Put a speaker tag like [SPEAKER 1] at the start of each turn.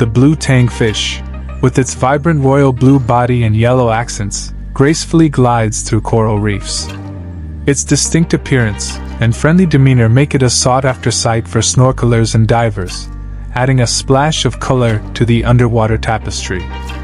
[SPEAKER 1] the Blue Tang fish, with its vibrant royal blue body and yellow accents, gracefully glides through coral reefs. Its distinct appearance and friendly demeanor make it a sought-after sight for snorkelers and divers, adding a splash of color to the underwater tapestry.